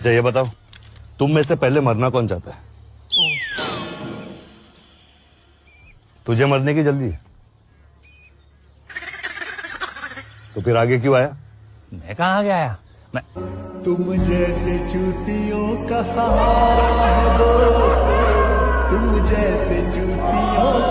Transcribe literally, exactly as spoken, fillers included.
अच्छा ये बताओ, तुम में से पहले मरना कौन चाहता है? तुझे मरने की जल्दी है तो फिर आगे क्यों आया? मैं कहाँ आगे आया? मैं तुम जैसे चूतियों का सहारा है दोस्तों, तुम जैसे चूतियों